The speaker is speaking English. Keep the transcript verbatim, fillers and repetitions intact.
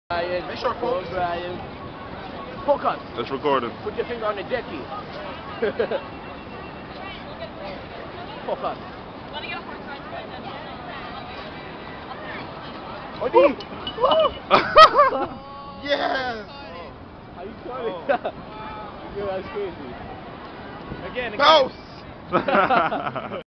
Brian. Make sure, folks. Brian. Focus. It's recording. Put your finger on the jet key. Focus. Odi! Yes! Are you sorry? Oh. That's crazy. Again, again. Bounce!